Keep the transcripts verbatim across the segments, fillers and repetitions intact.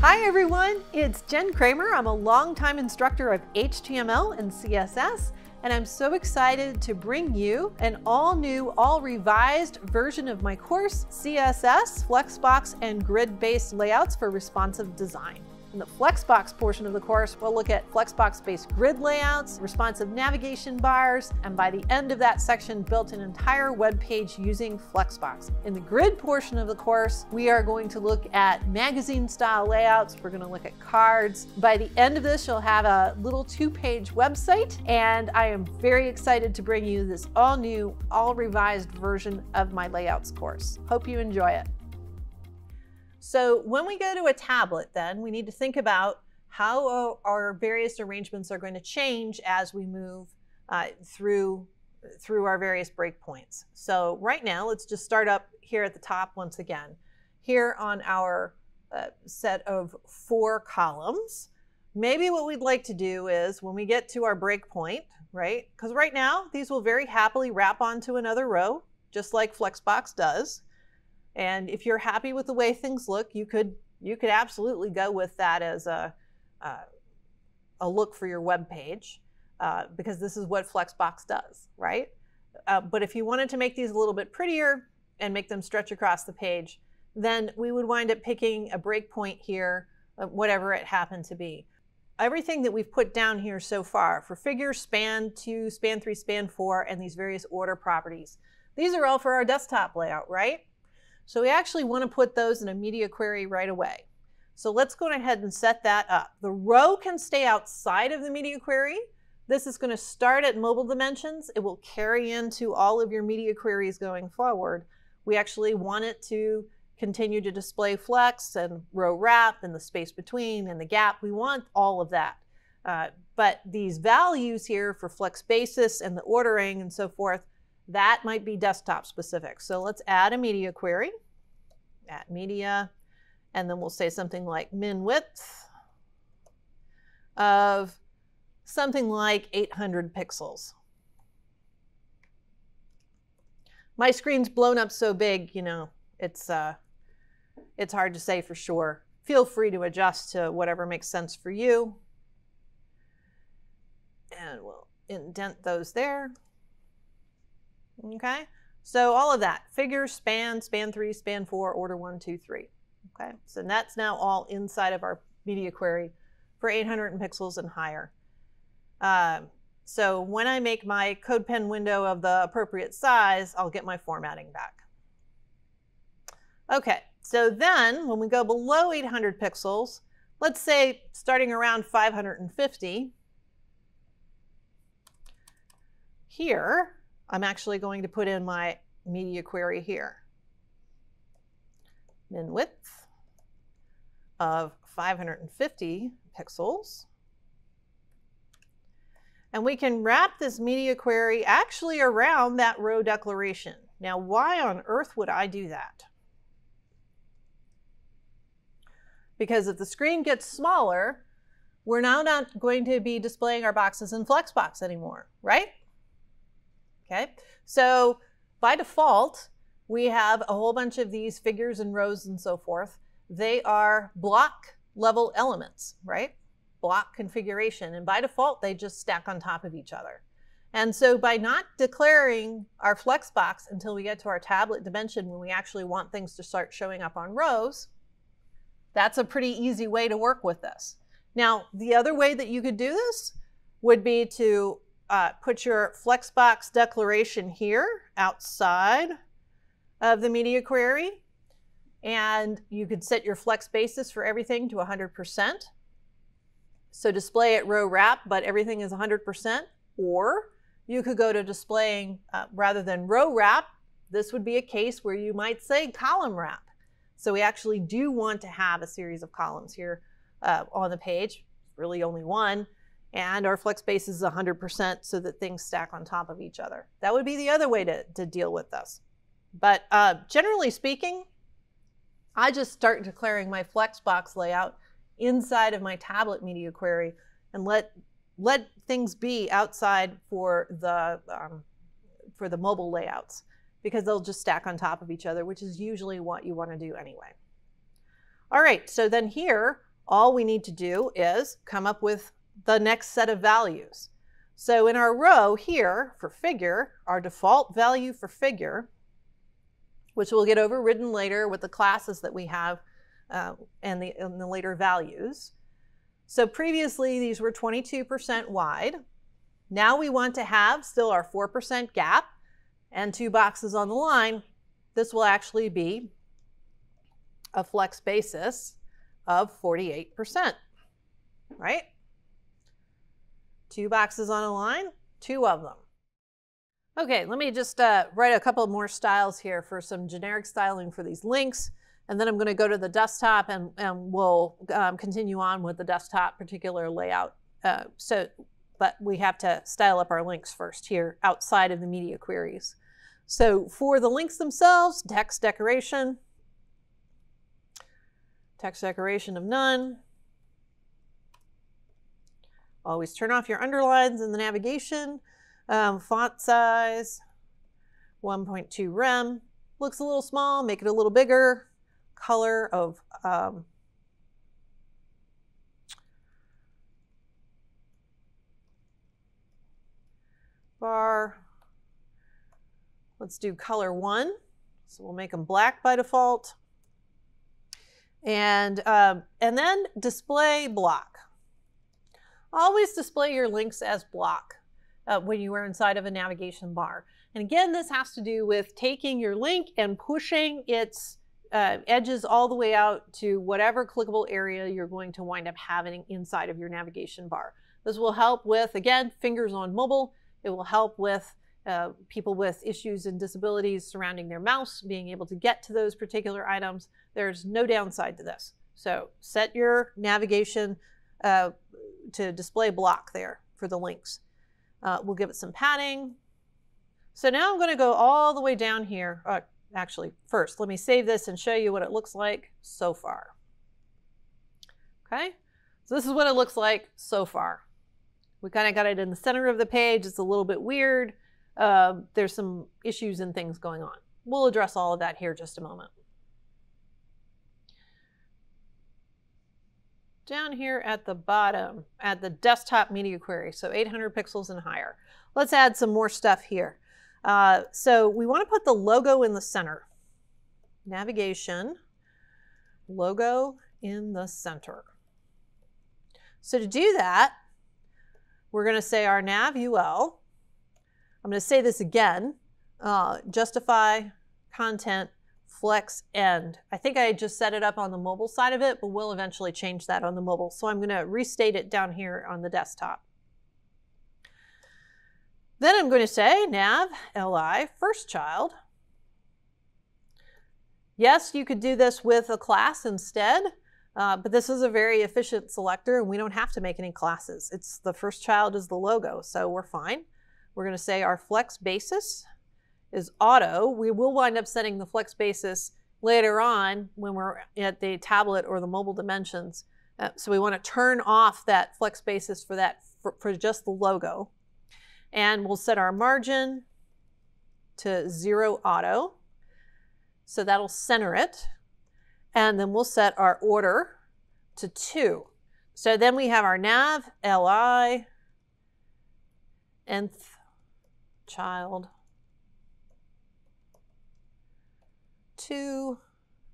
Hi everyone, it's Jen Kramer. I'm a longtime instructor of H T M L and C S S, and I'm so excited to bring you an all-new, all-revised version of my course, C S S, Flexbox, and Grid-based layouts for responsive design. In the Flexbox portion of the course, we'll look at Flexbox-based grid layouts, responsive navigation bars, and by the end of that section, built an entire web page using Flexbox. In the grid portion of the course, we are going to look at magazine-style layouts. We're going to look at cards. By the end of this, you'll have a little two-page website, and I am very excited to bring you this all-new, all-revised version of my layouts course. Hope you enjoy it. So when we go to a tablet, then we need to think about how our various arrangements are going to change as we move uh, through, through our various breakpoints. So right now, let's just start up here at the top once again. Here on our uh, set of four columns, maybe what we'd like to do is when we get to our breakpoint, right? Because right now, these will very happily wrap onto another row, just like Flexbox does. And if you're happy with the way things look, you could you could absolutely go with that as a uh, a look for your web page, uh, because this is what Flexbox does, right? Uh, but if you wanted to make these a little bit prettier and make them stretch across the page, then we would wind up picking a breakpoint here, uh, whatever it happened to be. Everything that we've put down here so far for figures, span two, span three, span four, and these various order properties, these are all for our desktop layout, right? So we actually want to put those in a media query right away. So let's go ahead and set that up. The row can stay outside of the media query. This is going to start at mobile dimensions. It will carry into all of your media queries going forward. We actually want it to continue to display flex and row wrap and the space between and the gap. We want all of that. Uh, but these values here for flex basis and the ordering and so forth, that might be desktop specific. So let's add a media query, add media, and then we'll say something like min width of something like eight hundred pixels. My screen's blown up so big, you know, it's, uh, it's hard to say for sure. Feel free to adjust to whatever makes sense for you. And we'll indent those there. Okay, so all of that, figure, span, span three, span four, order one, two, three. Okay, so that's now all inside of our media query for eight hundred pixels and higher. Uh, so when I make my CodePen window of the appropriate size, I'll get my formatting back. Okay, so then when we go below eight hundred pixels, let's say starting around five hundred fifty, here, I'm actually going to put in my media query here. Min width of five hundred fifty pixels. And we can wrap this media query actually around that row declaration. Now, why on earth would I do that? Because if the screen gets smaller, we're now not going to be displaying our boxes in Flexbox anymore, right? Okay, so by default, we have a whole bunch of these figures and rows and so forth. They are block level elements, right? Block configuration. And by default, they just stack on top of each other. And so by not declaring our Flexbox until we get to our tablet dimension when we actually want things to start showing up on rows, that's a pretty easy way to work with this. Now, the other way that you could do this would be to Uh, put your Flexbox declaration here outside of the media query, and you could set your flex basis for everything to one hundred percent. So display at row wrap, but everything is one hundred percent. Or you could go to displaying, uh, rather than row wrap, this would be a case where you might say column wrap. So we actually do want to have a series of columns here uh, on the page, really only one. And our flex base is one hundred percent so that things stack on top of each other. That would be the other way to, to deal with this. But uh, generally speaking, I just start declaring my Flexbox layout inside of my tablet media query and let, let things be outside for the, um, for the mobile layouts, because they'll just stack on top of each other, which is usually what you want to do anyway. All right, so then here, all we need to do is come up with the next set of values. So in our row here for figure, our default value for figure, which will get overridden later with the classes that we have uh, and, the, and the later values. So previously these were twenty-two percent wide. Now we want to have still our four percent gap and two boxes on the line. This will actually be a flex basis of forty-eight percent, right? Two boxes on a line, two of them. Okay, let me just uh, write a couple more styles here for some generic styling for these links, and then I'm going to go to the desktop and, and we'll um, continue on with the desktop particular layout. Uh, so, but we have to style up our links first here outside of the media queries. So for the links themselves, text decoration, text decoration of none. Always turn off your underlines in the navigation. Um, font size, one point two rem. Looks a little small, make it a little bigger. Color of um, bar. Let's do color one. So we'll make them black by default. And, um, and then display block. Always display your links as block uh, when you are inside of a navigation bar. And again, this has to do with taking your link and pushing its uh, edges all the way out to whatever clickable area you're going to wind up having inside of your navigation bar. This will help with, again, fingers on mobile. It will help with uh, people with issues and disabilities surrounding their mouse, being able to get to those particular items. There's no downside to this. So set your navigation uh, to display block there for the links. Uh, we'll give it some padding. So now I'm going to go all the way down here. Uh, actually, first, let me save this and show you what it looks like so far. Okay, so this is what it looks like so far. We kind of got it in the center of the page. It's a little bit weird. Uh, there's some issues and things going on. We'll address all of that here in just a moment. Down here at the bottom, at the desktop media query, so eight hundred pixels and higher. Let's add some more stuff here. Uh, so we want to put the logo in the center. Navigation, logo in the center. So to do that, we're going to say our nav U L. I'm going to say this again, uh, justify content flex end. I think I just set it up on the mobile side of it, but we'll eventually change that on the mobile. So I'm going to restate it down here on the desktop. Then I'm going to say nav li first child. Yes, you could do this with a class instead, uh, but this is a very efficient selector and we don't have to make any classes. It's the first child is the logo, so we're fine. We're going to say our flex basis is auto. We will wind up setting the flex basis later on when we're at the tablet or the mobile dimensions. Uh, so we want to turn off that flex basis for that for, for just the logo. And we'll set our margin to zero auto. So that'll center it. And then we'll set our order to two. So then we have our nav li nth child two,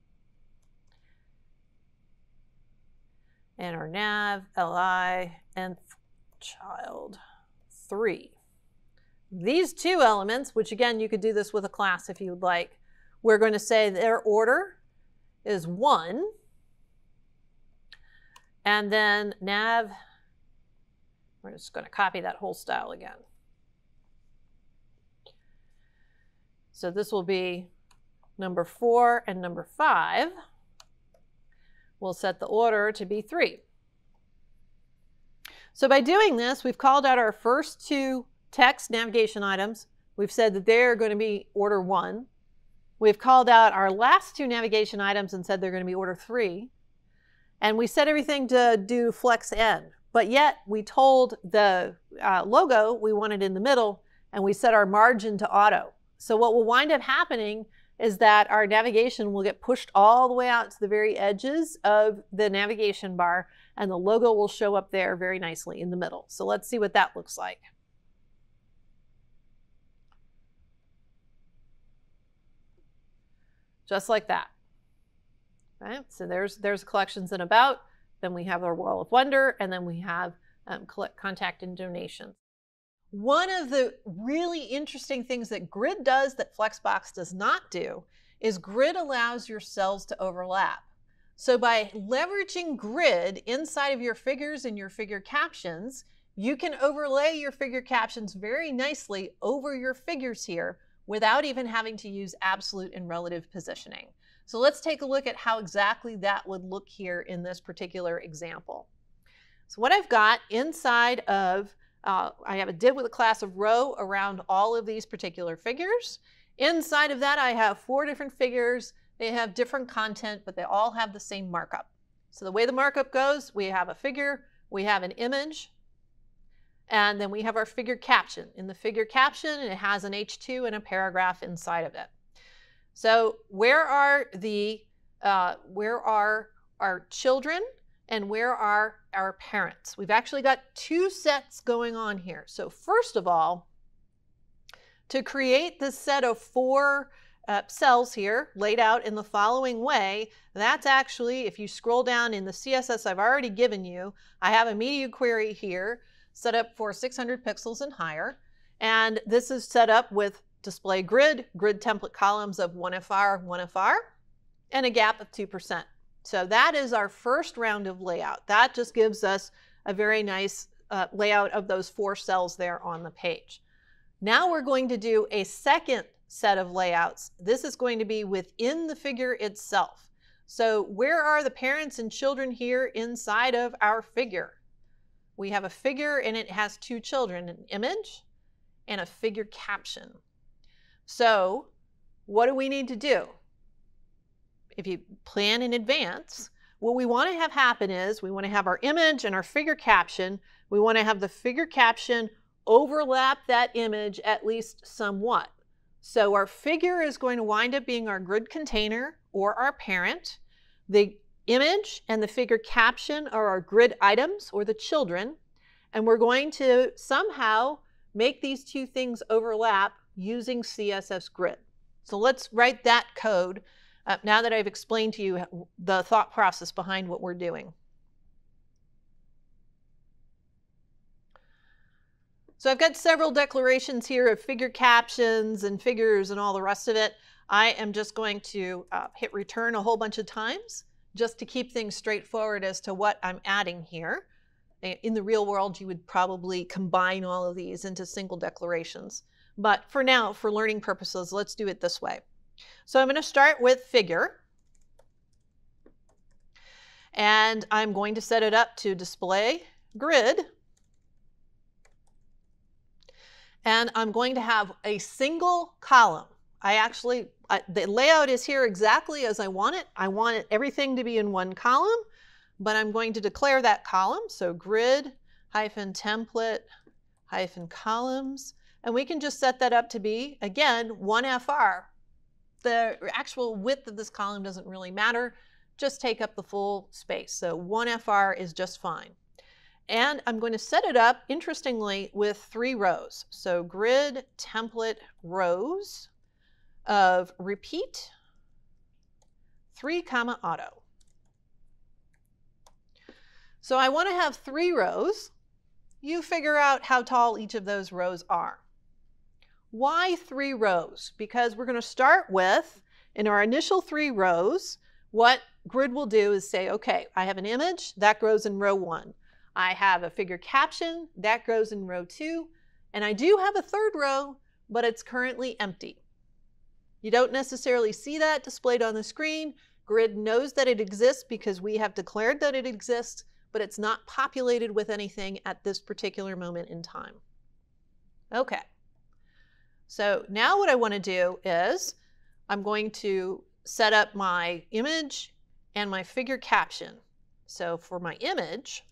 and our nav li nth child three. These two elements, which again you could do this with a class if you would like, we're going to say their order is one, and then nav, we're just going to copy that whole style again. So this will be number four and number five. We'll set the order to be three. So by doing this, we've called out our first two text navigation items. We've said that they're going to be order one. We've called out our last two navigation items and said they're going to be order three. And we set everything to do flex end. But yet we told the uh, logo we wanted in the middle, and we set our margin to auto. So what will wind up happening is that our navigation will get pushed all the way out to the very edges of the navigation bar, and the logo will show up there very nicely in the middle. So let's see what that looks like. Just like that. Right? So there's, there's collections and about, then we have our wall of wonder, and then we have um, collect, contact and donations. One of the really interesting things that Grid does that Flexbox does not do is Grid allows your cells to overlap. So by leveraging Grid inside of your figures and your figure captions, you can overlay your figure captions very nicely over your figures here without even having to use absolute and relative positioning. So let's take a look at how exactly that would look here in this particular example. So what I've got inside of Uh, I have a div with a class of row around all of these particular figures. Inside of that, I have four different figures. They have different content, but they all have the same markup. So the way the markup goes, we have a figure, we have an image, and then we have our figure caption. In the figure caption, it has an H two and a paragraph inside of it. So where are the, uh, where are our children? And where are our parents? We've actually got two sets going on here. So first of all, to create this set of four uh, cells here laid out in the following way, that's actually, if you scroll down in the C S S I've already given you, I have a media query here set up for six hundred pixels and higher. And this is set up with display grid, grid template columns of one F R, one F R, and a gap of two percent. So that is our first round of layout. That just gives us a very nice uh, layout of those four cells there on the page. Now we're going to do a second set of layouts. This is going to be within the figure itself. So where are the parents and children here inside of our figure? We have a figure and it has two children, an image and a figure caption. So what do we need to do? If you plan in advance, what we want to have happen is we want to have our image and our figure caption. We want to have the figure caption overlap that image at least somewhat. So our figure is going to wind up being our grid container or our parent. The image and the figure caption are our grid items or the children. And we're going to somehow make these two things overlap using C S S Grid. So let's write that code. Uh, now that I've explained to you the thought process behind what we're doing. So I've got several declarations here of figure captions and figures and all the rest of it. I am just going to uh, hit return a whole bunch of times just to keep things straightforward as to what I'm adding here. In the real world, you would probably combine all of these into single declarations. But for now, for learning purposes, let's do it this way. So I'm going to start with figure, and I'm going to set it up to display grid, and I'm going to have a single column. I actually, I, the layout is here exactly as I want it. I want it, everything to be in one column, but I'm going to declare that column. So grid hyphen template hyphen columns, and we can just set that up to be, again, one F R. The actual width of this column doesn't really matter. Just take up the full space. So one F R is just fine. And I'm going to set it up, interestingly, with three rows. So grid template rows of repeat, three comma auto. So I want to have three rows. You figure out how tall each of those rows are. Why three rows? Because we're going to start with, in our initial three rows, what Grid will do is say, okay, I have an image, that grows in row one. I have a figure caption, that grows in row two. And I do have a third row, but it's currently empty. You don't necessarily see that displayed on the screen. Grid knows that it exists because we have declared that it exists, but it's not populated with anything at this particular moment in time. Okay. So now what I want to do is I'm going to set up my image and my figure caption. So for my image,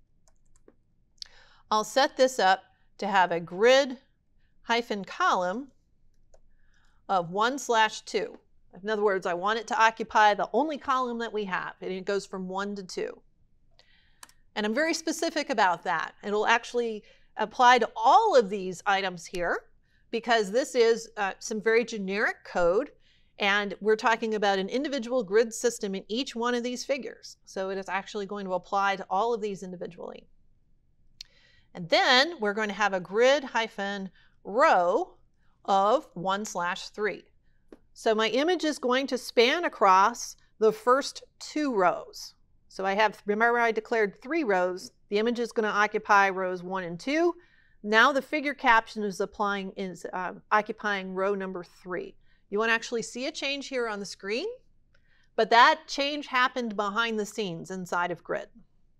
I'll set this up to have a grid hyphen column of one slash two. In other words, I want it to occupy the only column that we have, and it goes from one to two. And I'm very specific about that. It'll actually apply to all of these items here, because this is uh, some very generic code, and we're talking about an individual grid system in each one of these figures. So it is actually going to apply to all of these individually. And then we're going to have a grid hyphen row of one slash three. So my image is going to span across the first two rows. So I have, remember I declared three rows. The image is going to occupy rows one and two. Now the figure caption is applying is uh, occupying row number three. You won't actually see a change here on the screen, but that change happened behind the scenes inside of Grid.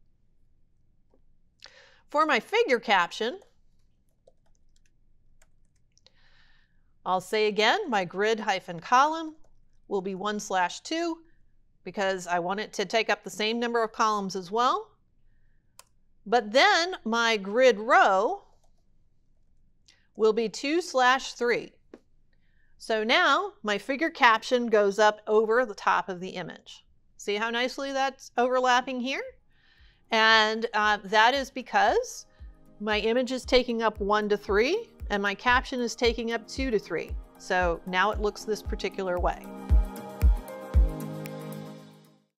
For my figure caption, I'll say again, my grid hyphen column will be one slash two because I want it to take up the same number of columns as well. But then my grid row will be two slash three. So now my figure caption goes up over the top of the image. See how nicely that's overlapping here? And uh, that is because my image is taking up one to three and my caption is taking up two to three. So now it looks this particular way.